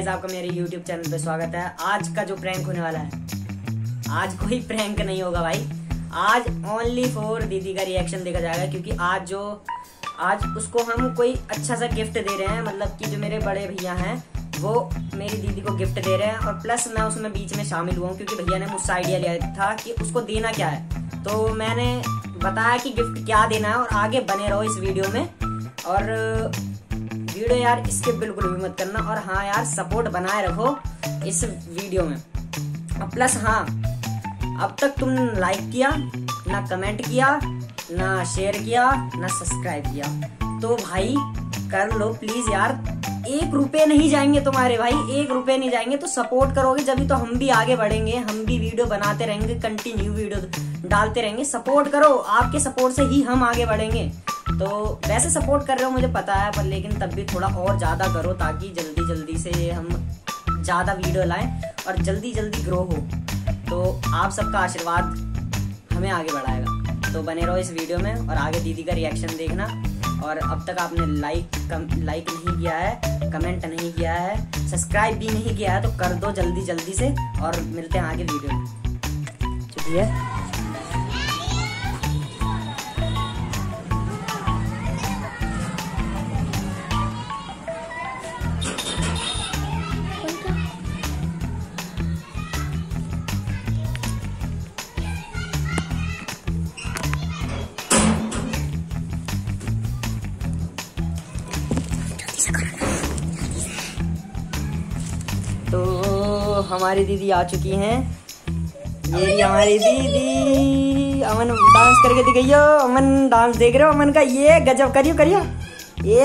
Guys, आपका मेरे YouTube channel पे स्वागत है। आज का जो प्रैंक होने वाला है, आज कोई प्रैंक नहीं होगा भाई। आज ओनली फॉर दीदी का रिएक्शन देखा जाएगा, क्योंकि आज उसको हम कोई अच्छा सा गिफ्ट दे रहे हैं। मतलब कि जो मेरे बड़े भैया हैं वो मेरी दीदी को गिफ्ट दे रहे हैं, और प्लस मैं उसमें बीच में शामिल हुआ हूँ, क्योंकि भैया ने मुझसे आइडिया लिया था कि उसको देना क्या है। तो मैंने बताया कि गिफ्ट क्या देना है, और आगे बने रहो इस वीडियो में। और वीडियो यार इसके बिल्कुल भी मत करना, और हाँ यार सपोर्ट बनाए रखो इस वीडियो में। और प्लस हाँ, अब तक तुम लाइक किया ना, कमेंट किया ना, शेयर किया ना, सब्सक्राइब किया, तो भाई कर लो प्लीज यार। 1 रुपए नहीं जाएंगे तुम्हारे भाई, 1 रुपए नहीं जाएंगे। तो सपोर्ट करोगे जब तो हम भी आगे बढ़ेंगे, हम भी वीडियो बनाते रहेंगे, कंटिन्यू वीडियो डालते रहेंगे। सपोर्ट करो, आपके सपोर्ट से ही हम आगे बढ़ेंगे। तो वैसे सपोर्ट कर रहे हो मुझे पता है, पर लेकिन तब भी थोड़ा और ज्यादा करो, ताकि जल्दी जल्दी से हम ज्यादा वीडियो लाएं और जल्दी जल्दी ग्रो हो। तो आप सबका आशीर्वाद हमें आगे बढ़ाएगा। तो बने रहो इस वीडियो में, और आगे दीदी का रिएक्शन देखना। और अब तक आपने लाइक नहीं किया है, कमेंट नहीं किया है, सब्सक्राइब भी नहीं किया है, तो कर दो जल्दी जल्दी से। और मिलते हैं आगे वीडियो में। चलिए तो हमारी दीदी आ चुकी हैं। ये हमारी दीदी अमन डांस करके दिखाइयो। अमन डांस देख रहे हो अमन का? ये गजब करियो करियो। ये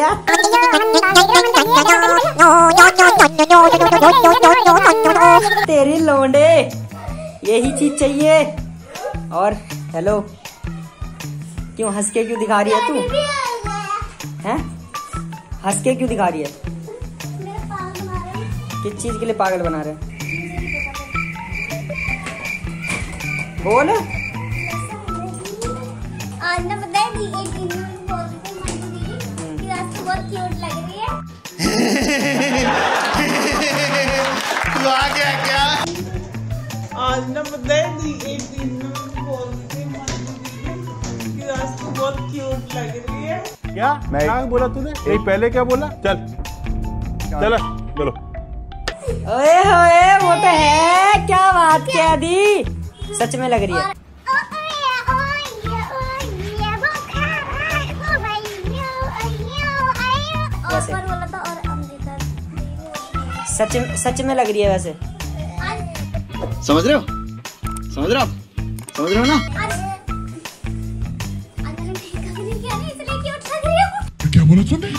तेरी लोंडे, यही चीज चाहिए। और हेलो, क्यों हंस के क्यों दिखा रही है तू? हैं हंस के क्यों दिखा रही है? किस चीज के लिए पागल बना रहे? बोल। आज ना पता है एक दिन बोल कि रास्ता बहुत क्यूट लग रही है। तू आ गया क्या? आज ना पता है एक दिन बोलती कि रास्ता बहुत क्यूट लग रही है। क्या क्या बोला तूने? नहीं पहले क्या बोला? चल चलो। ओए होए, वो तो है। क्या बात क्या दी, सच में लग रही है। सच में लग रही है वैसे। समझ रहे हो ना? क्या बोला तूने?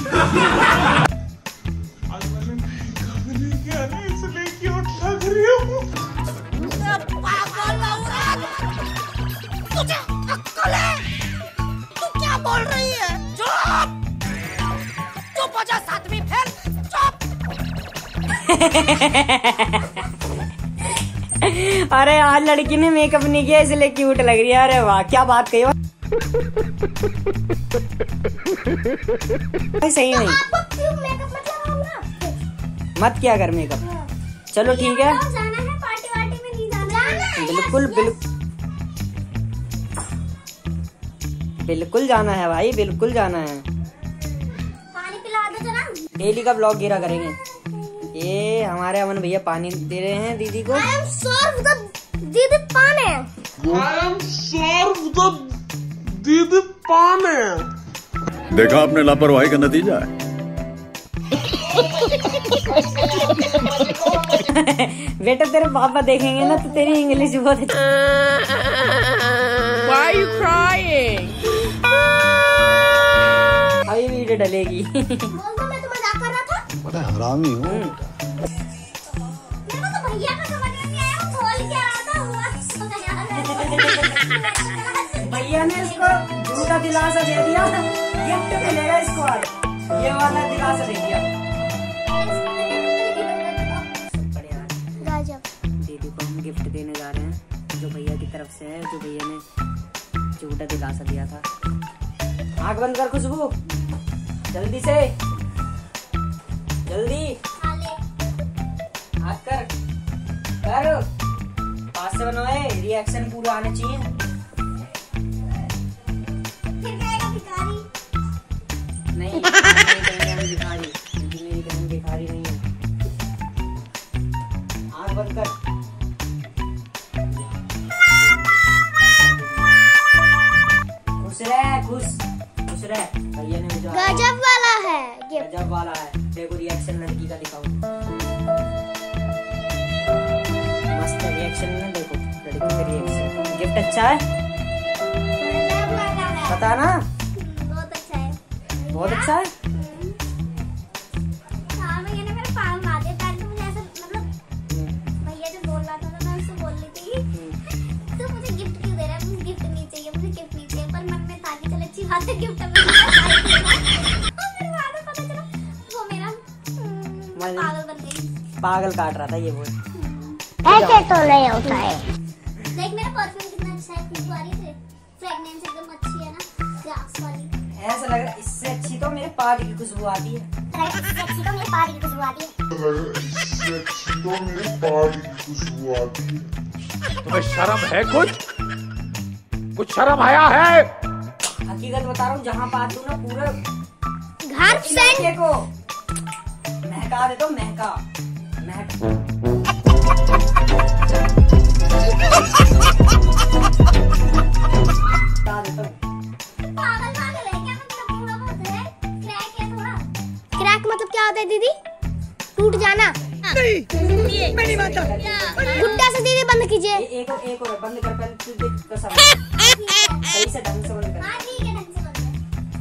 तुझे अक्ल है? तू क्या बोल रही है? चुप हो जा, 7वीं फेल, चुप। अरे आज लड़की ने मेकअप नहीं किया इसलिए क्यूट लग रही है। अरे वाह, क्या बात कही। सही नहीं, मत क्या कर मेकअप। चलो ठीक है, बिल्कुल जाना है भाई, बिल्कुल जाना है। पानी पिला दो जरा। डेली का ब्लॉग गिरा करेंगे। ये हमारे अमन भैया पानी दे रहे हैं दीदी को। I am served the दीदी पानी। देखा आपने लापरवाही का नतीजा है। बेटा तेरे पापा देखेंगे ना तो तेरी इंग्लिश बहुत अच्छी। Why are you crying? अभी वीडियो डलेगी। बोल दो मैं तो मजाक कर रहा था। बड़ा हरामी हूँ। मेरे को तो भैया का समझ नहीं आया, वो बोल क्या रहा था। भैया ने इसको झूठा दिलासा दे दिया, गिफ्ट मिलेगा इसको आज। ये वाला दिलासा दे दिया। दीदी को हम गिफ्ट देने जा रहे हैं, जो भैया की तरफ से है, जो भैया ने झूठा दिलासा दिया था। आँख बंद कर खुशबू, जल्दी से, जल्दी। हाथ कर कर, पास से बनाओ, रिएक्शन पूरा आना चाहिए। फिर कहेगा भिखारी। नहीं कहेंगे हम भिखारी, मेरी बहन भिखारी नहीं है। आँख बंद कर। खुश रह, खुश रह। भैया ने मुझे गजब वाला है ये। गजब वाला है। देखो रिएक्शन लड़की का दिखाओ, मस्त रिएक्शन में। देखो लड़की का रिएक्शन। गिफ्ट अच्छा है, गजब वाला है। बता ना। बहुत अच्छा है। बहुत अच्छा है। हाँ भैया ने मेरे पाँव मार दिए। पहले तो मुझे ऐसा मतलब भैया जो बोल रहा था तो मैं उससे बोल रही थी तो मुझे गिफ्ट क्यों दे रहा है, मुझे गिफ्ट नहीं चाहिए, मुझे गिफ्ट नहीं चाहिए। पर मन में था कि चल अच्छी बात है गिफ्ट में और फिर बाद में पता चला वो मेरा पागल बन गई। पागल काट रहा था ये बोल। ऐसे तो नहीं होता है। देख मेरा परफ्यूम कितना अच्छा है, खुशबू आ रही है, फ्रेगनेंस एकदम अच्छी है ना, ग्लास वाली। ऐसा लग रहा है इससे अच्छी तो मेरे पार्टी की खुशबू आती है। इससे अच्छी तो मेरी पार्टी की खुशबू आती है। तुम्हें शर्म है कुछ शर्म आया है? हकीकत बता रहा हूँ, जहाँ बात हूँ ना पूरे घर से इलाके को महका दे तो महका। बता दे तो। पागल पागल है क्या? मतलब पूरा बहुत है, क्रैक है थोड़ा। क्रैक मतलब क्या होता है दीदी? टूट जाना? नहीं, मैं नहीं मानता। गुड्डा से दीदी बंद कीजिए। एक और बंद कर, पहले तू देख कसम सही से ढंग से बंद कर। हाँ ठीक है, ढंग से बंद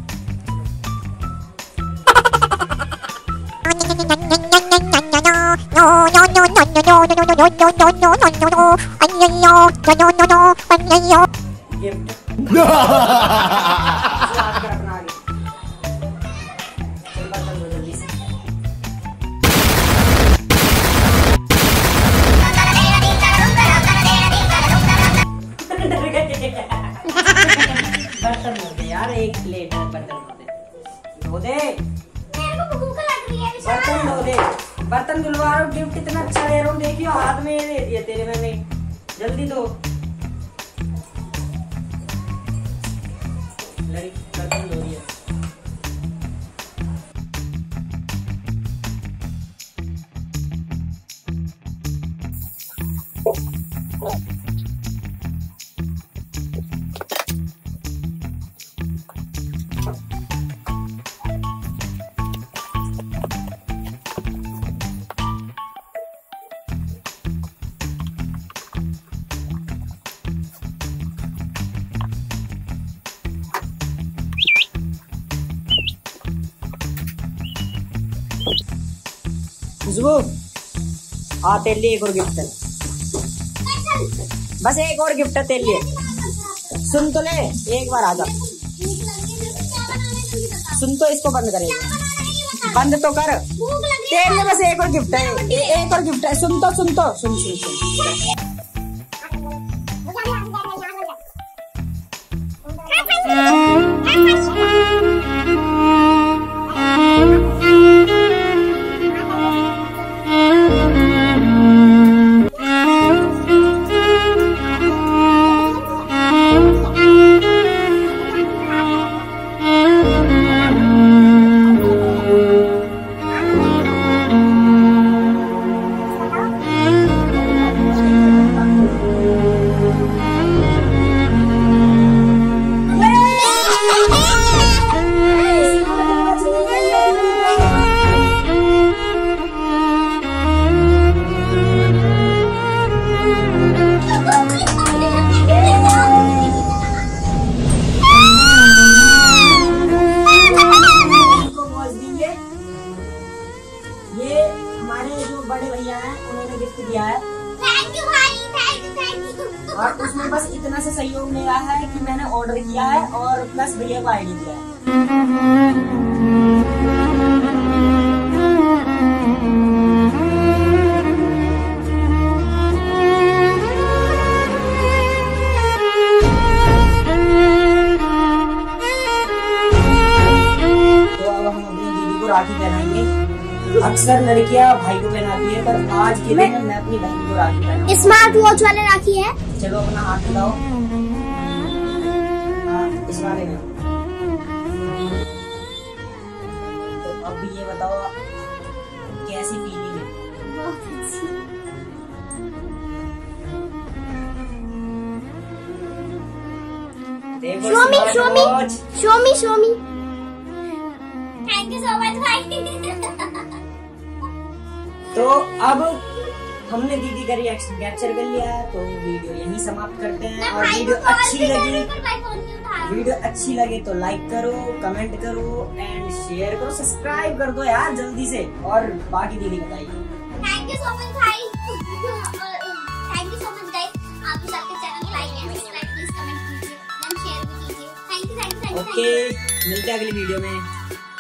गिफ्ट याद कर अपना आगे। चल बंद कर जल्दी से। बर्तन धो दे यार, एक प्लेट है, बर्तन धो दे। मेरे को भूख लग रही है विशाल। बर्तन धो दे, बर्तन धुलवा रहा हूँ। गिफ्ट इतना अच्छा दे रहा हूँ, देखियो हाथ में दे दिया तेरे। मैंने जल्दी दो। बर्तन धो दिया। खुशबू आ तेरे लिए एक और गिफ्ट है, बस एक और गिफ्ट है तेरे लिए। सुन तो ले, एक बार आजा, सुन तो, इसको बंद करेगा, बंद तो कर। तेरे लिए बस एक और गिफ्ट है, एक और गिफ्ट है। सुन तो, सुन तो, सुन सुन सुन। ये हमारे जो बड़े भैया हैं उन्होंने गिफ्ट दिया है। थैंक यू भाई, थैंक यू। और उसमें बस इतना से सहयोग मेरा है कि मैंने ऑर्डर किया है और प्लस भैया को आईडी दिया है। तो अब हम अपनी दीदी को राखी पहनाएंगे। अक्सर लड़कियां भाई को पहनाती है, पर आज के दिन मैं अपनी बहन को राखी पहनाऊंगा। स्मार्ट वॉच वाले राखी है। चलो अपना हाथ मिलाओ। हाँ, इस वाले में। तो अब ये बताओ कैसी फीलिंग है? बहुत अच्छी। देखो Show me, smart show me. watch। Show me. Thank you so much भाई। तो अब हमने दीदी का रिएक्शन कैप्चर कर लिया है, तो वीडियो यहीं समाप्त करते हैं। और वीडियो अच्छी लगे तो लाइक करो, कमेंट करो एंड शेयर करो, सब्सक्राइब कर दो यार जल्दी से। और बाकी दीदी बताइए। थैंक यू सो मच भाई। Thank you so much guys. आप भी सबके चैनल को like and subscribe please comment कीजिए एंड शेयर भी कीजिए। Thank you. ओके, मिलते हैं अगली वीडियो में।